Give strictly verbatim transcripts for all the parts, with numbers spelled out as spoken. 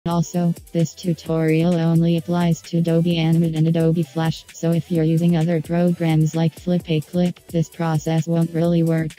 Also, this tutorial only applies to Adobe Animate and Adobe Flash, so if you're using other programs like flipaclip, this process won't really work.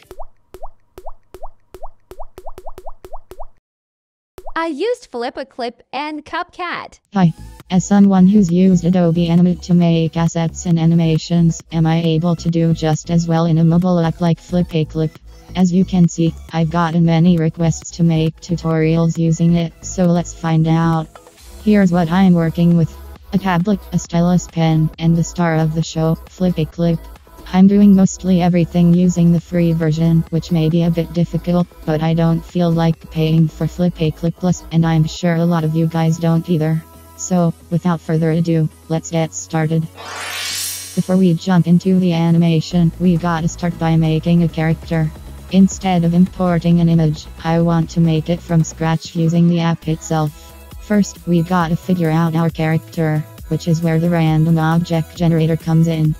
I used flipaclip and CapCut. Hi. As someone who's used Adobe Animate to make assets and animations, am I able to do just as well in a mobile app like flipaclip? As you can see, I've gotten many requests to make tutorials using it, so let's find out. Here's what I'm working with: a tablet, a stylus pen, and the star of the show, flipaclip. I'm doing mostly everything using the free version, which may be a bit difficult, but I don't feel like paying for flipaclip Plus, and I'm sure a lot of you guys don't either. So, without further ado, let's get started. Before we jump into the animation, we gotta start by making a character. Instead of importing an image, I want to make it from scratch using the app itself. First, we gotta figure out our character, which is where the random object generator comes in.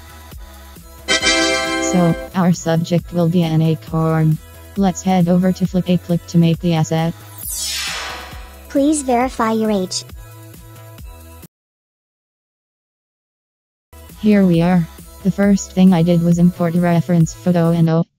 So, our subject will be an acorn. Let's head over to flipaclip to make the asset. Please verify your age. Here we are. The first thing I did was import a reference photo and oh.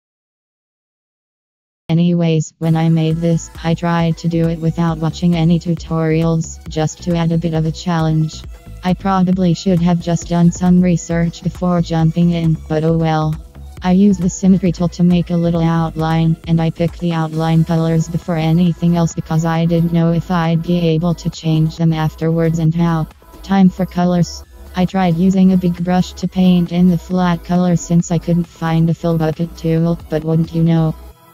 Anyways, when I made this, I tried to do it without watching any tutorials, just to add a bit of a challenge. I probably should have just done some research before jumping in, but oh well. I used the symmetry tool to make a little outline, and I picked the outline colors before anything else because I didn't know if I'd be able to change them afterwards and how. Time for colors. I tried using a big brush to paint in the flat colors since I couldn't find a fill bucket tool, but wouldn't you know.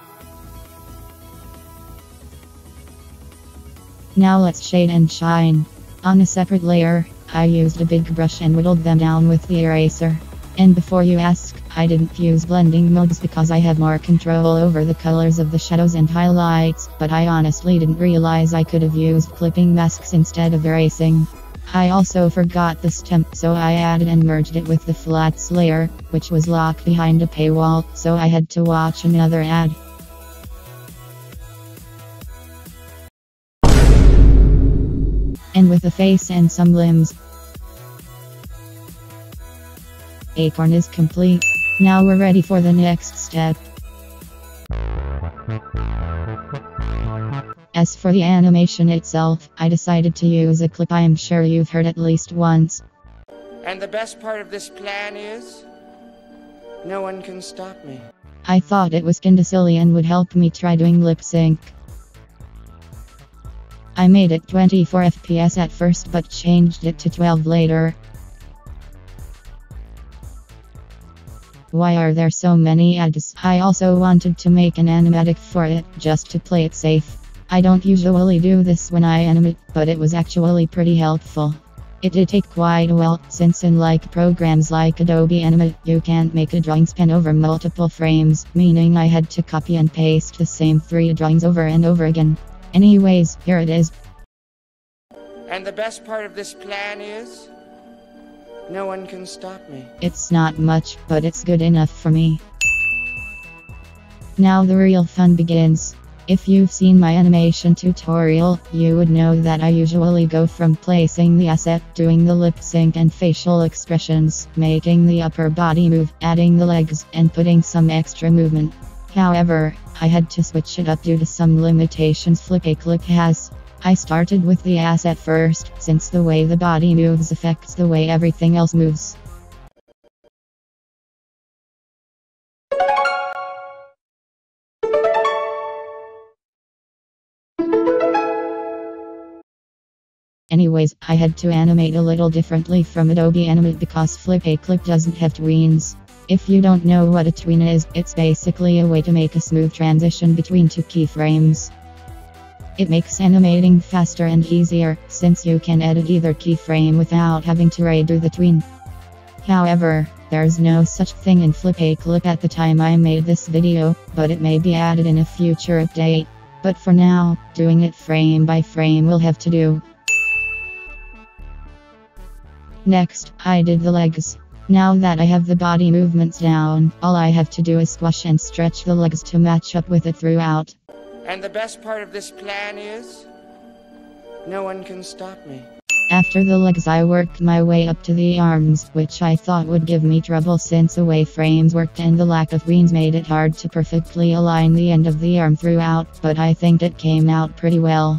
Now let's shade and shine. On a separate layer, I used a big brush and whittled them down with the eraser. And before you ask, I didn't use blending modes because I have more control over the colors of the shadows and highlights, but I honestly didn't realize I could have used clipping masks instead of erasing. I also forgot the stem, so I added and merged it with the flats layer, which was locked behind a paywall, so I had to watch another ad. And with a face and some limbs. Acorn is complete. Now we're ready for the next step. As for the animation itself, I decided to use a clip I'm sure you've heard at least once. And the best part of this plan is, no one can stop me. I thought it was kinda silly and would help me try doing lip sync. I made it twenty-four F P S at first but changed it to twelve later. Why are there so many ads? I also wanted to make an animatic for it, just to play it safe. I don't usually do this when I animate, but it was actually pretty helpful. It did take quite a while, since unlike programs like Adobe Animate, you can't make a drawing span over multiple frames, meaning I had to copy and paste the same three drawings over and over again. Anyways, here it is. And the best part of this plan is, no one can stop me. It's not much, but it's good enough for me. Now the real fun begins. If you've seen my animation tutorial, you would know that I usually go from placing the asset, doing the lip sync and facial expressions, making the upper body move, adding the legs, and putting some extra movement. However, I had to switch it up due to some limitations flipaclip has. I started with the asset first, since the way the body moves affects the way everything else moves. Anyways, I had to animate a little differently from Adobe Animate because flipaclip doesn't have tweens. If you don't know what a tween is, it's basically a way to make a smooth transition between two keyframes. It makes animating faster and easier, since you can edit either keyframe without having to redo the tween. However, there's no such thing in flipaclip at the time I made this video, but it may be added in a future update. But for now, doing it frame by frame will have to do. Next, I did the legs. Now that I have the body movements down, all I have to do is squash and stretch the legs to match up with it throughout. And the best part of this plan is, No one can stop me. After the legs I worked my way up to the arms, which I thought would give me trouble since the way frames worked and the lack of wings made it hard to perfectly align the end of the arm throughout, but I think it came out pretty well.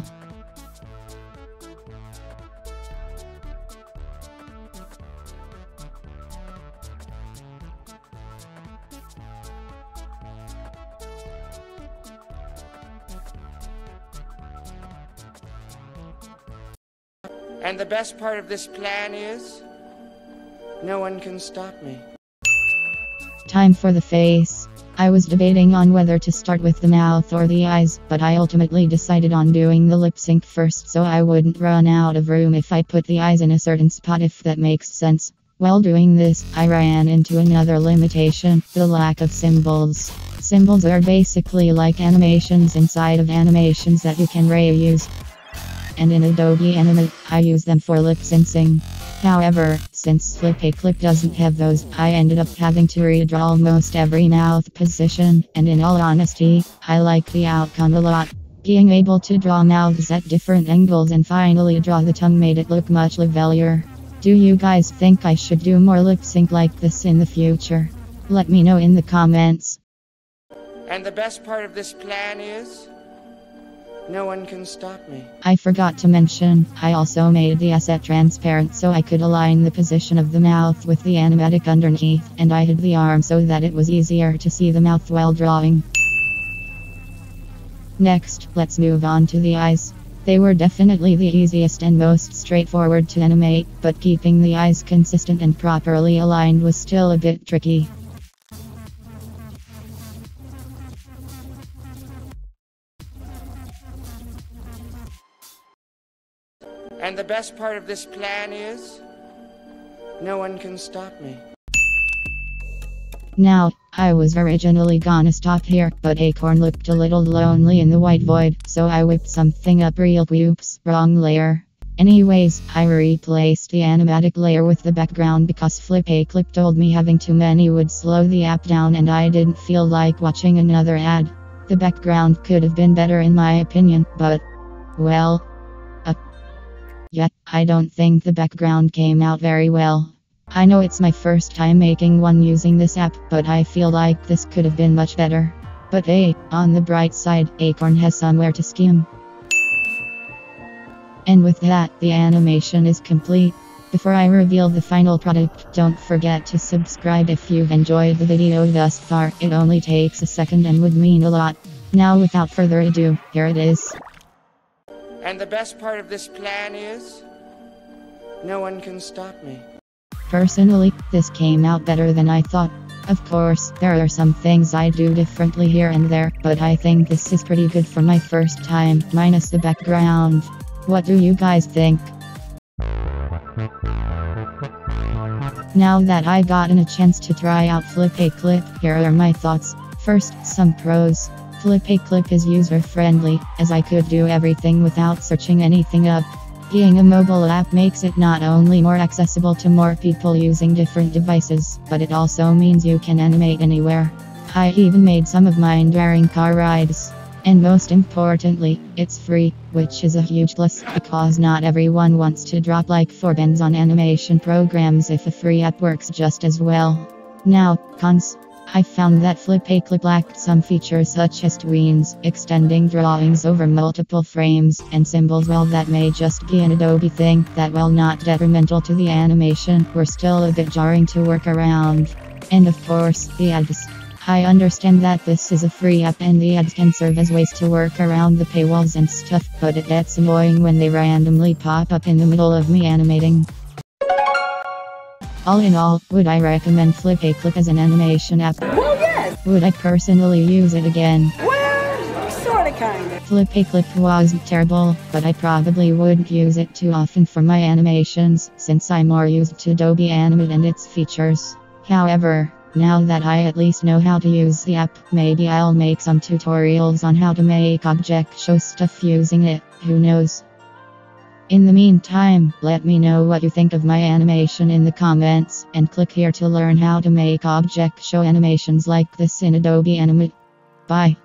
And the best part of this plan is, no one can stop me. Time for the face. I was debating on whether to start with the mouth or the eyes, but I ultimately decided on doing the lip sync first so I wouldn't run out of room if I put the eyes in a certain spot, if that makes sense. While doing this, I ran into another limitation, the lack of symbols. Symbols are basically like animations inside of animations that you can reuse. And in Adobe Animate, I use them for lip syncing. However, since flipaclip doesn't have those, I ended up having to redraw almost every mouth position, and in all honesty, I like the outcome a lot. Being able to draw mouths at different angles and finally draw the tongue made it look much livelier. Do you guys think I should do more lip sync like this in the future? Let me know in the comments. And the best part of this plan is, no one can stop me. I forgot to mention, I also made the asset transparent so I could align the position of the mouth with the animatic underneath, and I hid the arm so that it was easier to see the mouth while drawing. Next, let's move on to the eyes. They were definitely the easiest and most straightforward to animate, but keeping the eyes consistent and properly aligned was still a bit tricky. And the best part of this plan is, no one can stop me. Now, I was originally gonna stop here, but Acorn looked a little lonely in the white void, so I whipped something up real whoops, wrong layer. Anyways, I replaced the animatic layer with the background because flipaclip told me having too many would slow the app down and I didn't feel like watching another ad. The background could have been better in my opinion, but, well... Yeah, I don't think the background came out very well. I know it's my first time making one using this app, but I feel like this could have been much better. But hey, on the bright side, Acorn has somewhere to skim. And with that, the animation is complete. Before I reveal the final product, don't forget to subscribe if you've enjoyed the video thus far. It only takes a second and would mean a lot. Now without further ado, here it is. And the best part of this plan is, no one can stop me. Personally, this came out better than I thought. Of course, there are some things I do differently here and there, but I think this is pretty good for my first time, minus the background. What do you guys think? Now that I've gotten a chance to try out flipaclip, here are my thoughts. First, some pros. Flipaclip is user-friendly, as I could do everything without searching anything up. Being a mobile app makes it not only more accessible to more people using different devices, but it also means you can animate anywhere. I even made some of mine during car rides. And most importantly, it's free, which is a huge plus because not everyone wants to drop like four bends on animation programs if a free app works just as well. Now, cons. I found that flipaclip lacked some features such as tweens, extending drawings over multiple frames, and symbols. While that may just be an Adobe thing, that while not detrimental to the animation, were still a bit jarring to work around. And of course, the ads. I understand that this is a free app and the ads can serve as ways to work around the paywalls and stuff, but it gets annoying when they randomly pop up in the middle of me animating. All in all, would I recommend flipaclip as an animation app? Well, yes! Would I personally use it again? Well, sorta kinda. Flipaclip wasn't terrible, but I probably wouldn't use it too often for my animations, since I'm more used to Adobe Animate and its features. However, now that I at least know how to use the app, maybe I'll make some tutorials on how to make object show stuff using it, who knows. In the meantime, let me know what you think of my animation in the comments, and click here to learn how to make object show animations like this in Adobe Animate. Bye.